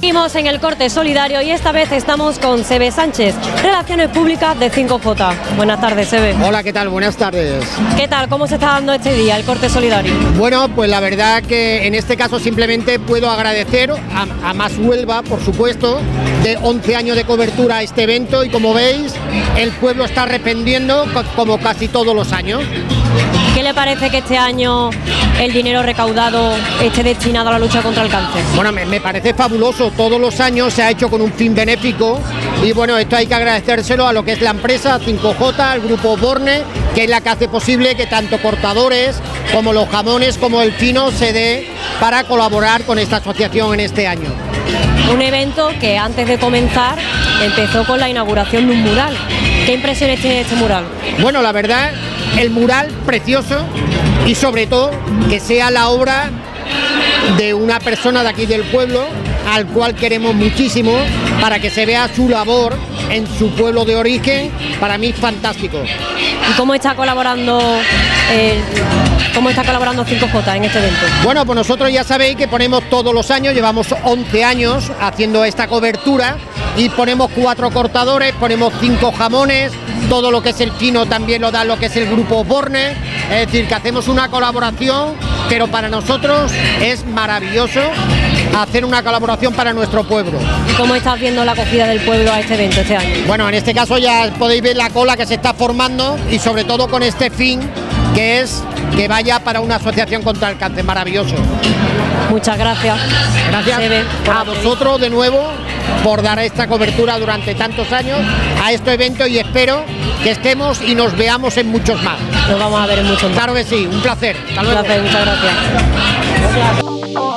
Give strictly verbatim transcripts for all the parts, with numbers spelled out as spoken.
Seguimos en el corte solidario y esta vez estamos con Sebe Sánchez, Relaciones Públicas de cinco J. Buenas tardes, Sebe. Hola, ¿qué tal? Buenas tardes. ¿Qué tal? ¿Cómo se está dando este día, el corte solidario? Bueno, pues la verdad que en este caso simplemente puedo agradecer a, a Más Huelva, por supuesto, de once años de cobertura a este evento y como veis, el pueblo está respondiendo como casi todos los años. ¿Qué le parece que este año el dinero recaudado esté destinado a la lucha contra el cáncer? Bueno, me, me parece fabuloso. Todos los años se ha hecho con un fin benéfico y bueno, esto hay que agradecérselo a lo que es la empresa cinco J, al grupo Borne, que es la que hace posible que tanto cortadores como los jamones como el fino se dé para colaborar con esta asociación en este año. Un evento que antes de comenzar empezó con la inauguración de un mural. ¿Qué impresiones tiene este mural? Bueno, la verdad, el mural precioso y sobre todo que sea la obra de una persona de aquí del pueblo al cual queremos muchísimo, para que se vea su labor en su pueblo de origen. Para mí es fantástico. ¿Y cómo está colaborando eh, cómo está colaborando cinco J en este evento? Bueno, pues nosotros ya sabéis que ponemos todos los años, llevamos once años haciendo esta cobertura y ponemos cuatro cortadores, ponemos cinco jamones, todo lo que es el fino también lo da lo que es el grupo Borne, es decir, que hacemos una colaboración, pero para nosotros es maravilloso hacer una colaboración para nuestro pueblo. ¿Y cómo estás viendo la acogida del pueblo a este evento este año? Bueno, en este caso ya podéis ver la cola que se está formando y sobre todo con este fin que es que vaya para una asociación contra el cáncer. Maravilloso. Muchas gracias. Gracias a vosotros de nuevo por dar esta cobertura durante tantos años a este evento y espero que estemos y nos veamos en muchos más. Nos vamos a ver en muchos más. Claro que sí, un placer. Hasta luego. Un placer, muchas gracias. Gracias.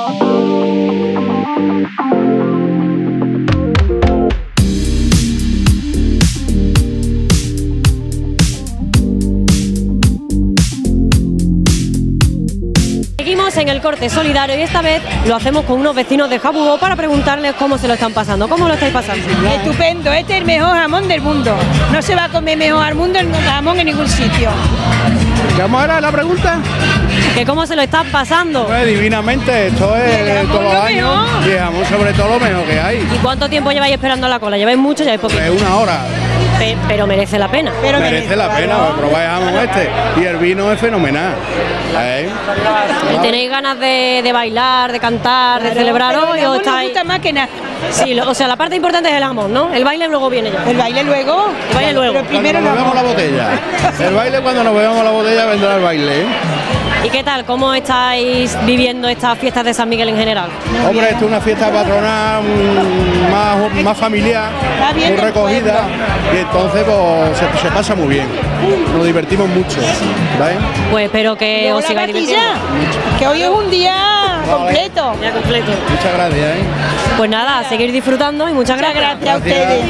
En el corte solidario y esta vez lo hacemos con unos vecinos de Jabugo para preguntarles cómo se lo están pasando. ¿Cómo lo estáis pasando? Estupendo, este es el mejor jamón del mundo. No se va a comer mejor al mundo el jamón en ningún sitio. ¿Cómo era la pregunta? ¿Que cómo se lo están pasando? Pues divinamente, esto es todos los años y el jamón sobre todo lo mejor que hay. ¿Y cuánto tiempo lleváis esperando la cola? ¿Lleváis mucho? ¿Lleváis poquito? Pues una hora. Pe pero merece la pena. Pero merece la pena, pues probar el jamón este. Y el vino es fenomenal. ¿Eh? ¿Y tenéis ganas de, de bailar, de cantar, Claro, de celebrar hoy? ¿O estáis... nos gusta más que nada? Sí, lo, o sea, la parte importante es el jamón, ¿no? El baile luego viene ya. El baile luego. El baile luego. Pero primero cuando nos no. bebamos la botella. El baile cuando nos bebamos la botella vendrá el baile. ¿eh? ¿Y qué tal? ¿Cómo estáis viviendo estas fiestas de San Miguel en general? Hombre, esto es una fiesta patronal mmm, más, más familiar, muy recogida y entonces pues, se, se pasa muy bien. Nos divertimos mucho. ¿Vale? Pues espero que os sigáis divirtiendo. Que hoy es un día completo. Ya completo. Muchas gracias. ¿eh? Pues nada, a seguir disfrutando y muchas Muchas gracias. gracias a ustedes.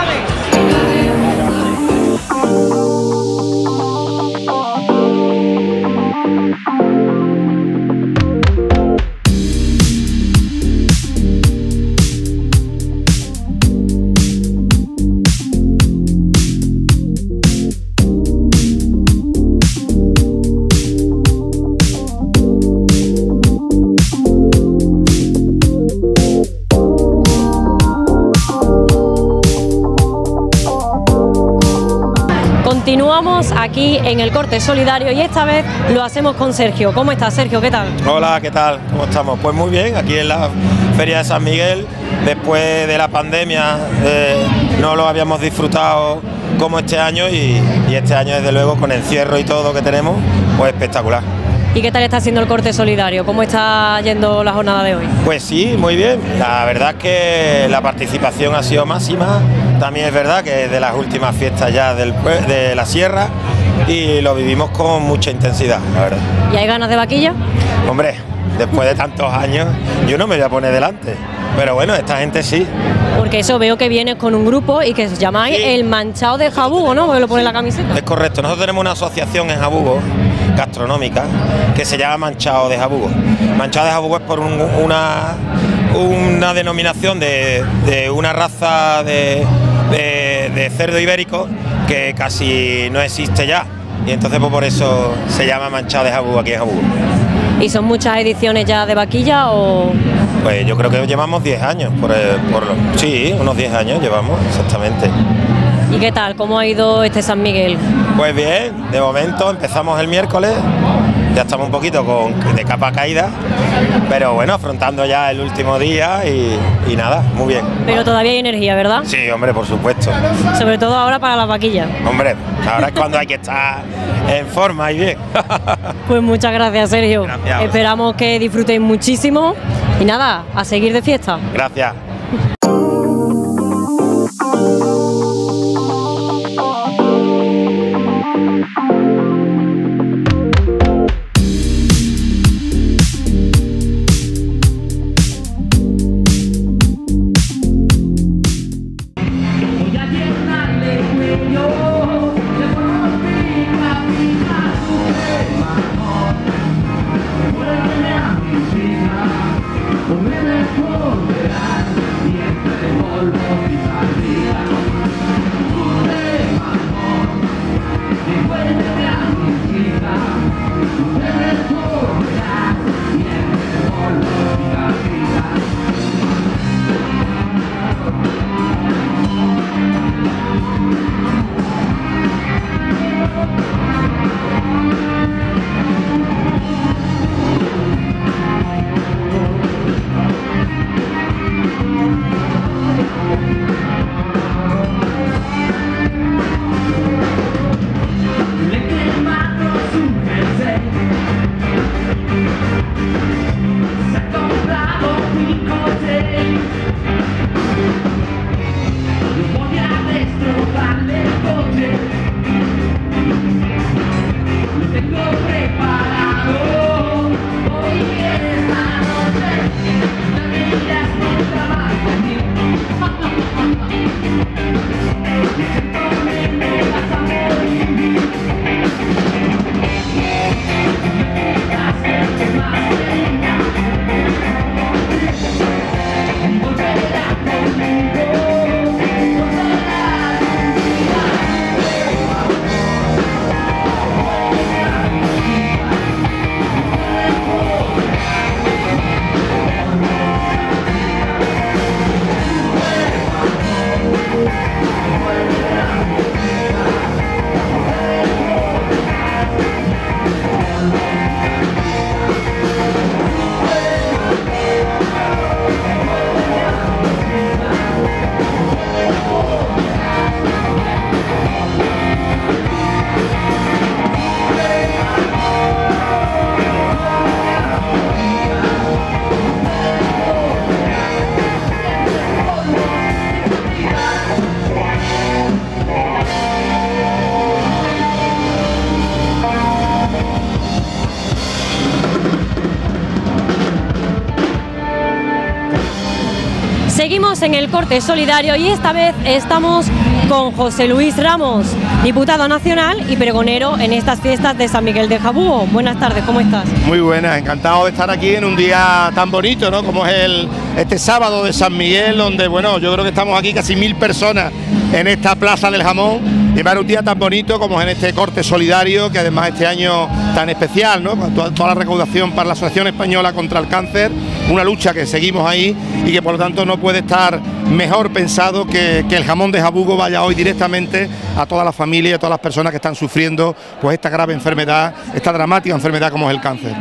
Continuamos aquí en el corte solidario y esta vez lo hacemos con Sergio. ¿Cómo estás, Sergio? ¿Qué tal? Hola, ¿qué tal? ¿Cómo estamos? Pues muy bien, aquí en la Feria de San Miguel, después de la pandemia eh, no lo habíamos disfrutado como este año y, y este año desde luego con encierro y todo que tenemos, pues espectacular. ¿Y qué tal está haciendo el corte solidario? ¿Cómo está yendo la jornada de hoy? Pues sí, muy bien. La verdad es que la participación ha sido máxima. También es verdad que es de las últimas fiestas ya del, de la sierra y lo vivimos con mucha intensidad, la verdad. ¿Y hay ganas de vaquilla? Hombre, después de tantos años yo no me voy a poner delante, pero bueno, esta gente sí. Porque eso veo que vienes con un grupo y que os llamáis sí. El Manchao de Jabugo, ¿no? Porque lo pone en la camiseta. Es correcto, nosotros tenemos una asociación en Jabugo, gastronómica, que se llama Manchao de Jabugo. Manchao de Jabugo es por un, una, una denominación de, de una raza de, de, de cerdo ibérico que casi no existe ya. Y entonces pues, por eso se llama Manchao de Jabugo aquí en Jabugo. ¿Y son muchas ediciones ya de vaquilla o...? Pues yo creo que llevamos diez años, por, por lo, sí, unos diez años llevamos, exactamente. ¿Y qué tal? ¿Cómo ha ido este San Miguel? Pues bien, de momento empezamos el miércoles, ya estamos un poquito con, de capa caída, pero bueno, afrontando ya el último día y, y nada, muy bien. Pero todavía hay energía, ¿verdad? Sí, hombre, por supuesto. Sobre todo ahora para las vaquillas. Hombre, ahora es cuando hay que estar en forma y bien. Pues muchas gracias, Sergio. Gracias. Esperamos que disfrutéis muchísimo y nada, a seguir de fiesta. Gracias. Seguimos en el corte solidario y esta vez estamos con José Luis Ramos, diputado nacional y pregonero en estas fiestas de San Miguel de Jabugo. Buenas tardes, ¿cómo estás? Muy buenas, encantado de estar aquí en un día tan bonito, ¿no? Como es el este sábado de San Miguel, donde, bueno, yo creo que estamos aquí casi mil personas en esta Plaza del Jamón. Y para un día tan bonito como es en este corte solidario, que además este año tan especial, ¿no? Con toda, toda la recaudación para la Asociación Española contra el Cáncer, una lucha que seguimos ahí y que por lo tanto no puede estar mejor pensado que, que el jamón de Jabugo vaya hoy directamente a toda la familia y a todas las personas que están sufriendo pues esta grave enfermedad, esta dramática enfermedad como es el cáncer.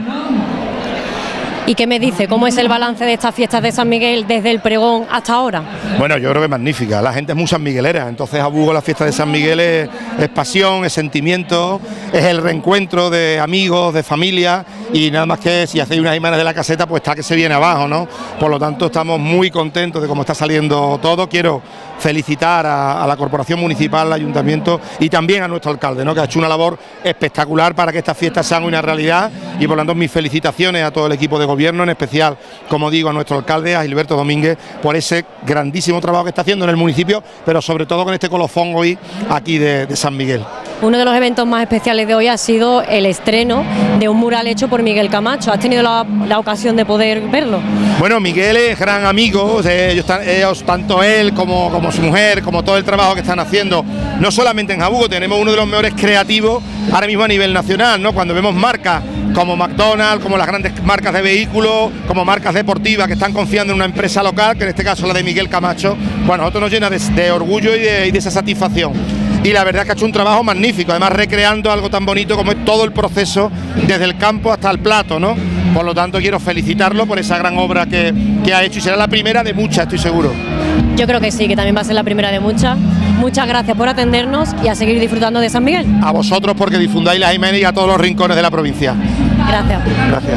¿Y qué me dice? ¿Cómo es el balance de estas fiestas de San Miguel desde el pregón hasta ahora? Bueno, yo creo que es magnífica, la gente es muy sanmiguelera, entonces Jabugo, la fiesta de San Miguel es, es pasión, es sentimiento, es el reencuentro de amigos, de familia, y nada más que si hacéis unas imágenes de la caseta, pues está que se viene abajo, ¿no? Por lo tanto, estamos muy contentos de cómo está saliendo todo. Quiero felicitar a, a la Corporación Municipal, al Ayuntamiento y también a nuestro alcalde, ¿no? Que ha hecho una labor espectacular para que estas fiestas sean una realidad, y por lo tanto mis felicitaciones a todo el equipo de gobierno, en especial, como digo, a nuestro alcalde, a Gilberto Domínguez, por ese grandísimo trabajo que está haciendo en el municipio, pero sobre todo con este colofón hoy aquí de, de San Miguel. Uno de los eventos más especiales de hoy ha sido el estreno de un mural hecho por Miguel Camacho. ¿Has tenido la, la ocasión de poder verlo? Bueno, Miguel es gran amigo, ellos, ellos, tanto él como, como su mujer, como todo el trabajo que están haciendo, no solamente en Jabugo, tenemos uno de los mejores creativos ahora mismo a nivel nacional, ¿no? Cuando vemos marcas como McDonald's, como las grandes marcas de vehículos, como marcas deportivas que están confiando en una empresa local, que en este caso la de Miguel Camacho, bueno, a nosotros nos llena de, de orgullo y de, y de esa satisfacción. Y la verdad es que ha hecho un trabajo magnífico, además recreando algo tan bonito como es todo el proceso desde el campo hasta el plato, ¿no? Por lo tanto, quiero felicitarlo por esa gran obra que, que ha hecho y será la primera de muchas, estoy seguro. Yo creo que sí, que también va a ser la primera de muchas. Muchas gracias por atendernos y a seguir disfrutando de San Miguel. A vosotros porque difundáis la Jiménez y a todos los rincones de la provincia. Gracias. Gracias.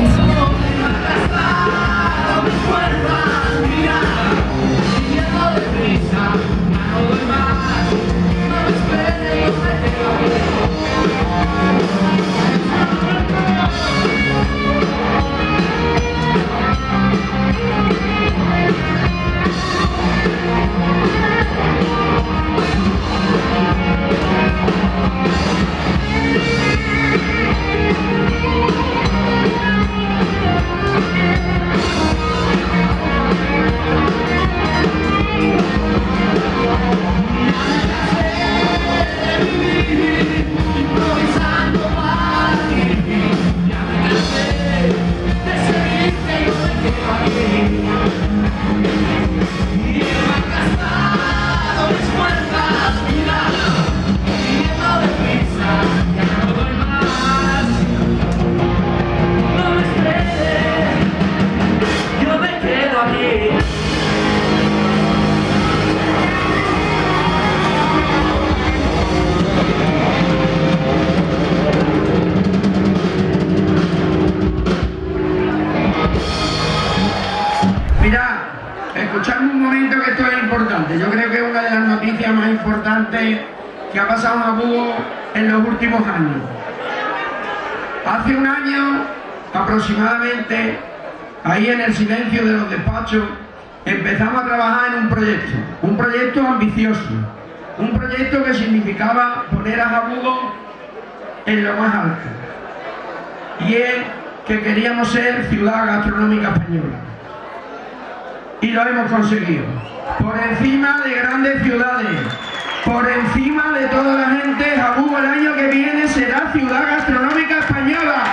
Yo creo que es una de las noticias más importantes que ha pasado en Jabugo en los últimos años. Hace un año aproximadamente, ahí en el silencio de los despachos, empezamos a trabajar en un proyecto, un proyecto ambicioso, un proyecto que significaba poner a Jabugo en lo más alto, y es que queríamos ser ciudad gastronómica española, y lo hemos conseguido. Por encima de grandes ciudades, por encima de toda la gente, Jabugo el año que viene será ciudad gastronómica española.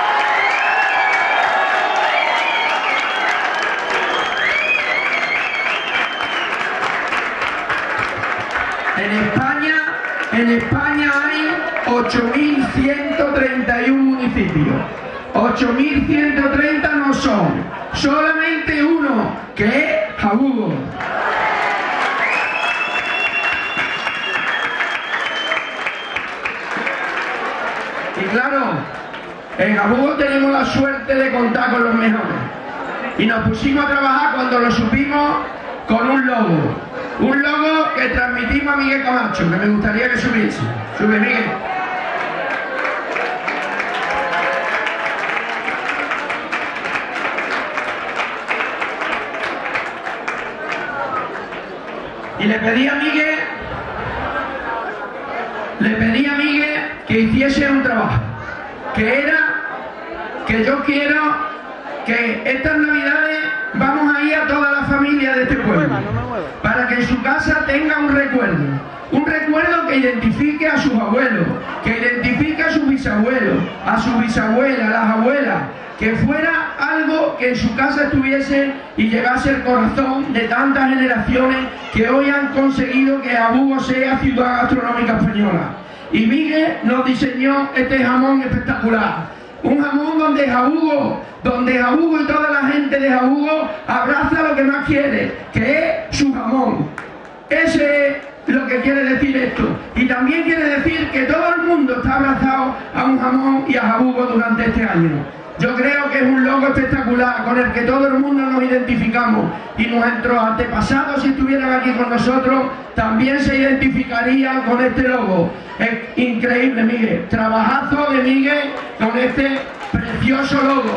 En España, en España hay ocho mil ciento treinta y uno municipios. ocho mil ciento treinta no son, solamente uno, que es Jabugo. Y claro, en Jabugo tenemos la suerte de contar con los mejores. Y nos pusimos a trabajar cuando lo supimos con un logo. Un logo que transmitimos a Miguel Camacho, que me gustaría que subiese. Sube, Miguel. Y le pedí a Miguel, le pedí a Miguel que hiciese un trabajo, que era que yo quiero que estas navidades vamos a ir a toda la familia de este pueblo, para que en su casa tenga un recuerdo, un recuerdo que identifique a sus abuelos, que identifique a sus bisabuelos, a sus bisabuelas, a las abuelas, que fuera algo que en su casa estuviese y llegase al corazón de tantas generaciones que hoy han conseguido que Jabugo sea ciudad gastronómica española. Y Miguel nos diseñó este jamón espectacular, un jamón donde Jabugo, donde Jabugo y toda la gente de Jabugo abraza lo que más quiere, que es su jamón. Ese es lo que quiere decir esto. Y también quiere decir que todo el mundo está abrazado a un jamón y a Jabugo durante este año. Yo creo que es un logo espectacular con el que todo el mundo nos identificamos, y nuestros antepasados, si estuvieran aquí con nosotros, también se identificarían con este logo. Es increíble, Miguel. Trabajazo de Miguel con este precioso logo.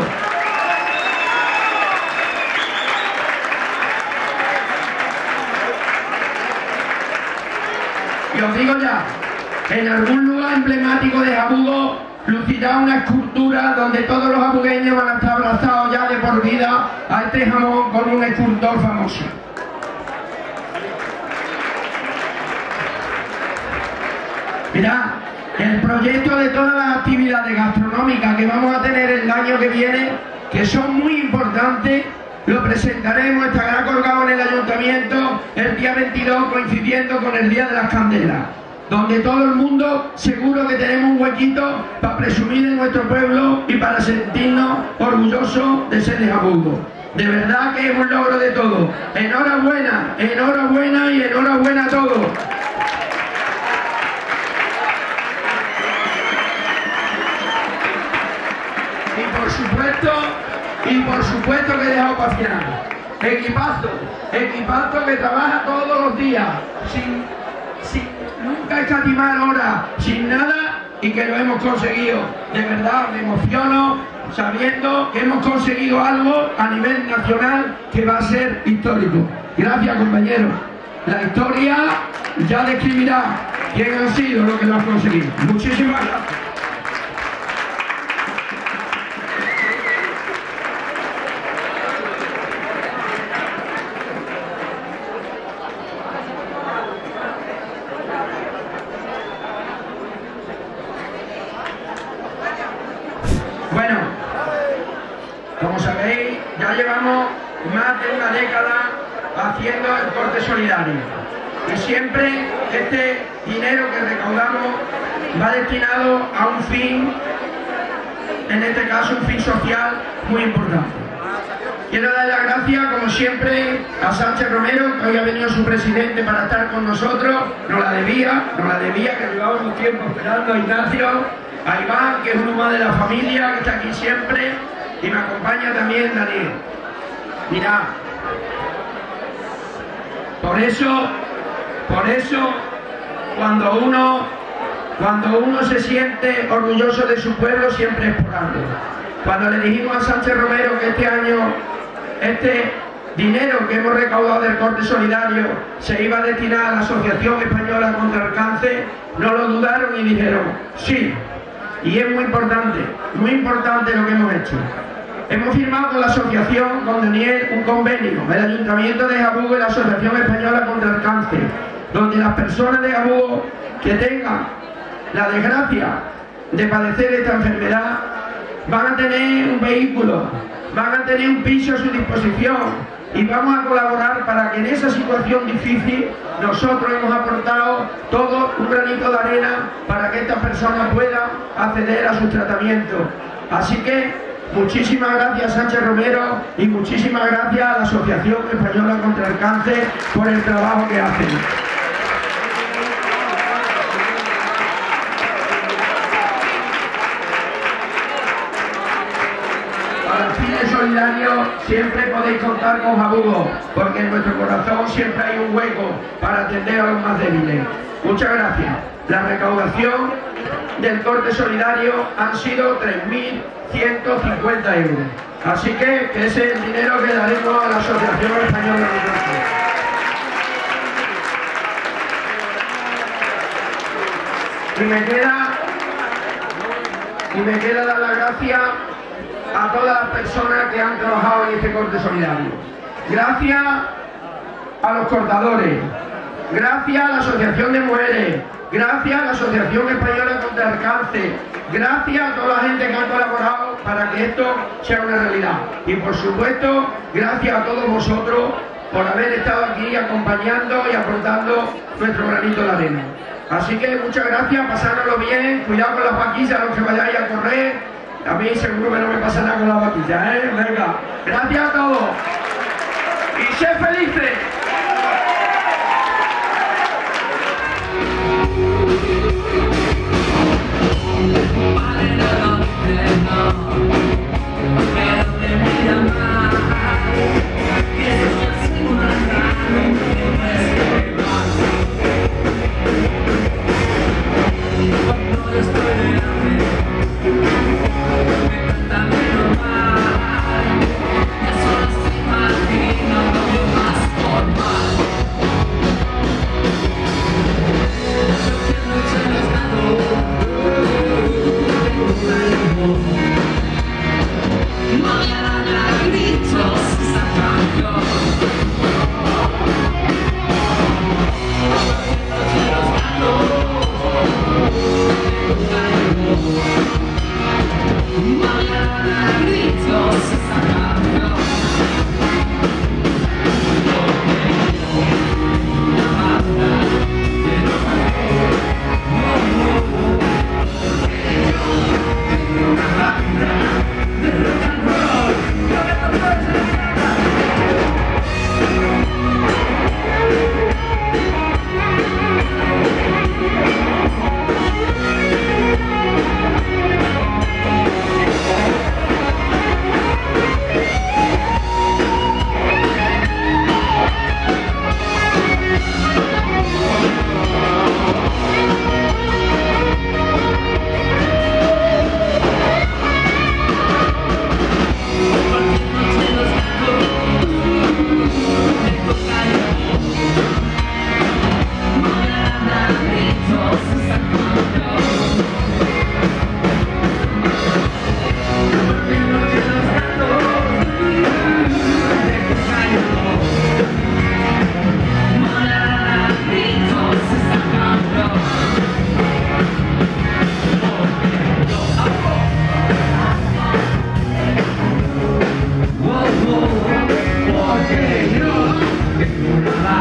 Y os digo ya, en algún lugar emblemático de Jabugo lucirá una escultura donde todos los jabugueños van a estar abrazados ya de por vida a este jamón con un escultor famoso. Mirad, el proyecto de todas las actividades gastronómicas que vamos a tener el año que viene, que son muy importantes, lo presentaremos, estará colgado en el ayuntamiento el día veintidós, coincidiendo con el Día de las Candelas, donde todo el mundo seguro que tenemos un huequito para presumir en nuestro pueblo y para sentirnos orgullosos de ser de Jabugo. De verdad que es un logro de todo. Enhorabuena, enhorabuena y enhorabuena a todos. Y por supuesto, y por supuesto que he dejado para final. Equipazo, equipazo que trabaja todos los días, sin, sin nunca escatimar horas, sin nada, y que lo hemos conseguido. De verdad me emociono sabiendo que hemos conseguido algo a nivel nacional que va a ser histórico. Gracias, compañeros. La historia ya describirá quién han sido los que lo han conseguido. Muchísimas gracias. Bueno, como sabéis, ya llevamos más de una década haciendo el corte solidario y siempre este dinero que recaudamos va destinado a un fin, en este caso un fin social muy importante. Quiero dar las gracias, como siempre, a Sánchez Romero, que hoy ha venido su presidente para estar con nosotros, nos la debía, nos la debía, que llevamos un tiempo esperando a Ignacio, a Iván, que es uno más de la familia, que está aquí siempre, y me acompaña también Daniel. Mirad, por eso, por eso, cuando uno, cuando uno se siente orgulloso de su pueblo, siempre es por algo. Cuando le dijimos a Sánchez Romero que este año, este dinero que hemos recaudado del corte solidario se iba a destinar a la Asociación Española contra el Cáncer, no lo dudaron y dijeron sí. Y es muy importante, muy importante lo que hemos hecho. Hemos firmado con la asociación, con Daniel, un convenio, el Ayuntamiento de Jabugo y la Asociación Española contra el Cáncer, donde las personas de Jabugo que tengan la desgracia de padecer esta enfermedad van a tener un vehículo, van a tener un piso a su disposición, y vamos a colaborar para que en esa situación difícil nosotros hemos aportado todo un granito de arena para que estas personas puedan acceder a sus tratamientos. Así que muchísimas gracias, Sánchez Romero, y muchísimas gracias a la Asociación Española contra el Cáncer por el trabajo que hacen. Solidario, siempre podéis contar con Jabugo, porque en nuestro corazón siempre hay un hueco para atender a los más débiles. Muchas gracias. La recaudación del corte solidario han sido tres mil ciento cincuenta euros. Así que ese es el dinero que daremos a la Asociación Española de Cáncer. Y me queda, y me queda dar las gracias a todas las personas que han trabajado en este corte solidario. Gracias a los cortadores, gracias a la Asociación de Mujeres, gracias a la Asociación Española contra el Cáncer, gracias a toda la gente que ha colaborado para que esto sea una realidad. Y por supuesto, gracias a todos vosotros por haber estado aquí acompañando y aportando nuestro granito de arena. Así que muchas gracias, pasárnoslo bien, cuidado con las vaquillas, los que vayáis a correr. A mí seguro que no me pasa nada con la vaquilla, ¿eh? Venga, gracias a todos. Y sed felices. That's what I see my dream, I know you must want.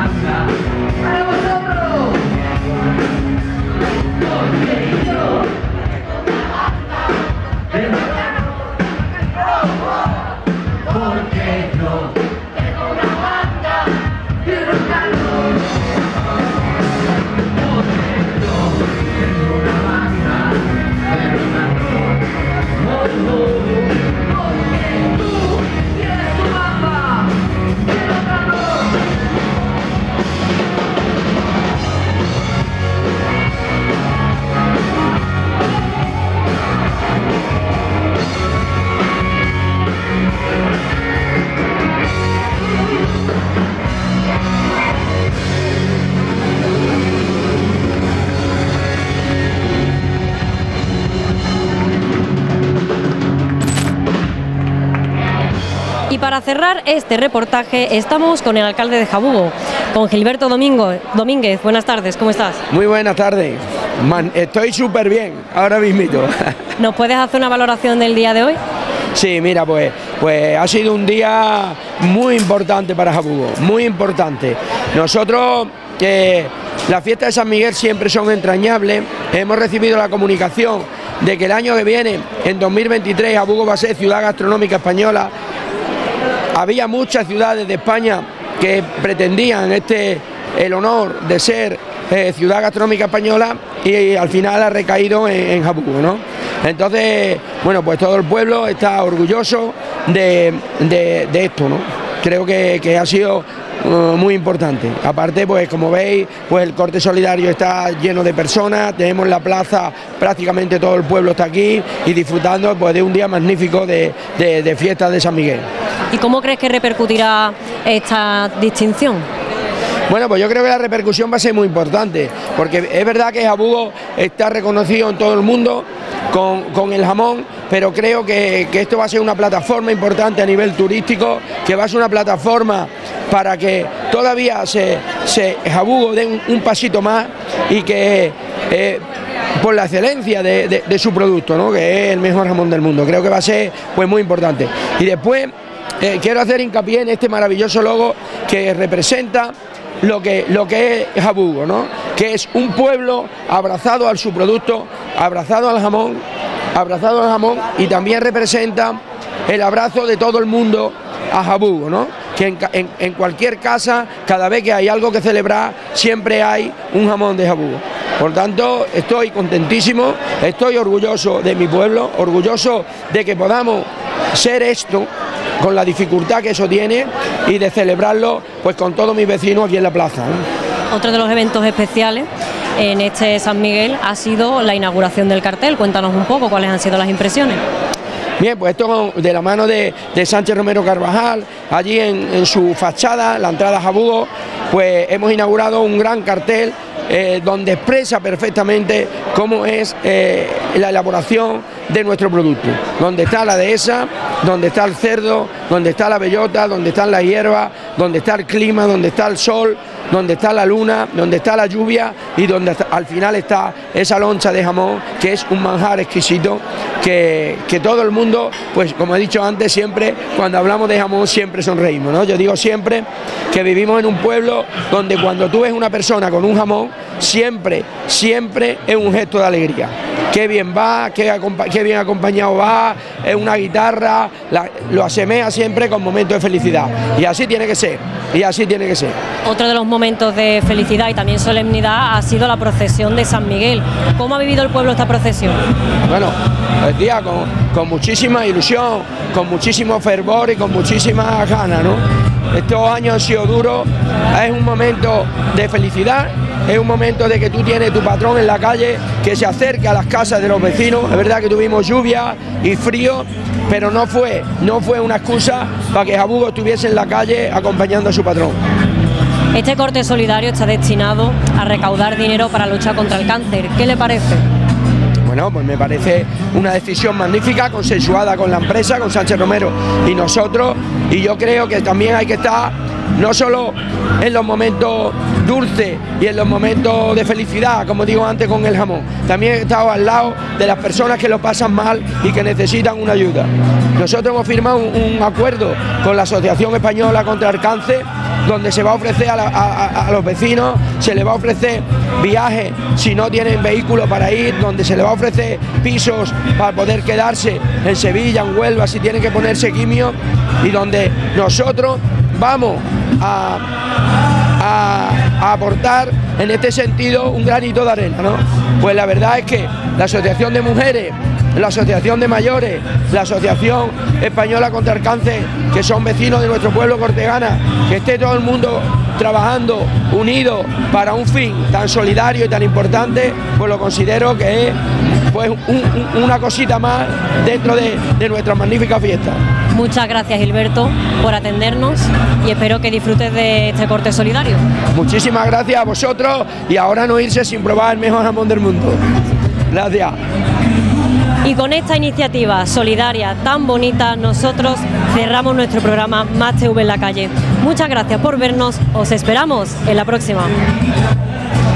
Y para cerrar este reportaje estamos con el alcalde de Jabugo, con Gilberto Domingo, Domínguez. Buenas tardes, ¿cómo estás? Muy buenas tardes, Man, estoy súper bien, ahora mismito. ¿Nos puedes hacer una valoración del día de hoy? Sí, mira, pues, pues ha sido un día muy importante para Jabugo, muy importante. Nosotros, que eh, las fiestas de San Miguel siempre son entrañables, hemos recibido la comunicación de que el año que viene, en dos mil veintitrés, Jabugo va a ser ciudad gastronómica española. Había muchas ciudades de España que pretendían este el honor de ser eh, ciudad gastronómica española y al final ha recaído en, en Jabugo, ¿no? Entonces, bueno, pues todo el pueblo está orgulloso de, de, de esto, ¿no? Creo que, que ha sido uh, muy importante. Aparte, pues como veis, pues el corte solidario está lleno de personas, tenemos la plaza, prácticamente todo el pueblo está aquí y disfrutando pues de un día magnífico de, de, de fiestas de San Miguel. ¿Y cómo crees que repercutirá esta distinción? Bueno, pues yo creo que la repercusión va a ser muy importante, porque es verdad que Jabugo está reconocido en todo el mundo con, con el jamón, pero creo que, que esto va a ser una plataforma importante a nivel turístico, que va a ser una plataforma para que todavía se, se Jabugo dé un, un pasito más y que eh, por la excelencia de, de, de su producto, ¿no? Que es el mejor jamón del mundo. Creo que va a ser pues muy importante. Y después eh, quiero hacer hincapié en este maravilloso logo que representa lo que, lo que es Jabugo, ¿no? Que es un pueblo abrazado al su producto, abrazado al jamón, abrazado al jamón y también representa el abrazo de todo el mundo a Jabugo, ¿no? Que en, en, en cualquier casa, cada vez que hay algo que celebrar, siempre hay un jamón de Jabugo. Por tanto, estoy contentísimo, estoy orgulloso de mi pueblo, orgulloso de que podamos ser esto, con la dificultad que eso tiene, y de celebrarlo pues con todos mis vecinos aquí en la plaza, ¿no? Otro de los eventos especiales en este San Miguel ha sido la inauguración del cartel. Cuéntanos un poco cuáles han sido las impresiones. Bien, pues esto de la mano de, de Sánchez Romero Carvajal, allí en, en su fachada, la entrada a Jabugo, pues hemos inaugurado un gran cartel eh, donde expresa perfectamente cómo es eh, la elaboración de nuestro producto, donde está la dehesa, donde está el cerdo, donde está la bellota, donde están las hierbas, donde está el clima, donde está el sol, donde está la luna, donde está la lluvia y donde está, al final está esa loncha de jamón, que es un manjar exquisito, que, que todo el mundo, pues como he dicho antes, siempre cuando hablamos de jamón siempre sonreímos, ¿no? Yo digo siempre que vivimos en un pueblo donde cuando tú ves una persona con un jamón, siempre, siempre es un gesto de alegría. Qué bien va, qué, qué bien acompañado va, es una guitarra, la, lo asemea siempre con momentos de felicidad. Y así tiene que ser, y así tiene que ser. Otro de los momentos de felicidad y también solemnidad ha sido la procesión de San Miguel. ¿Cómo ha vivido el pueblo esta procesión? Bueno, el día con, con muchísima ilusión, con muchísimo fervor y con muchísima ganas, ¿no? Estos años han sido duros, es un momento de felicidad, es un momento de que tú tienes tu patrón en la calle, que se acerca a las casas de los vecinos. Es verdad que tuvimos lluvia y frío, pero no fue, no fue una excusa para que Jabugo estuviese en la calle acompañando a su patrón. Este corte solidario está destinado a recaudar dinero para luchar contra el cáncer. ¿Qué le parece? Bueno, pues me parece una decisión magnífica, consensuada con la empresa, con Sánchez Romero y nosotros, y yo creo que también hay que estar no solo en los momentos dulces y en los momentos de felicidad, como digo antes con el jamón, también he estado al lado de las personas que lo pasan mal y que necesitan una ayuda. Nosotros hemos firmado un, un acuerdo con la Asociación Española contra el Cáncer, donde se va a ofrecer a, la, a, a los vecinos, se les va a ofrecer viajes si no tienen vehículo para ir, donde se les va a ofrecer pisos para poder quedarse en Sevilla, en Huelva, si tienen que ponerse quimio, y donde nosotros vamos a, a, a aportar en este sentido un granito de arena, ¿no? Pues la verdad es que la Asociación de Mujeres, la Asociación de Mayores, la Asociación Española contra el Cáncer, que son vecinos de nuestro pueblo Cortegana, que esté todo el mundo trabajando unido para un fin tan solidario y tan importante, pues lo considero que es pues un, un, una cosita más dentro de, de nuestra magnífica fiesta. Muchas gracias, Gilberto, por atendernos y espero que disfrutes de este corte solidario. Muchísimas gracias a vosotros y ahora no irse sin probar el mejor jamón del mundo. Gracias. Y con esta iniciativa solidaria tan bonita, nosotros cerramos nuestro programa Más T V en la calle. Muchas gracias por vernos, os esperamos en la próxima.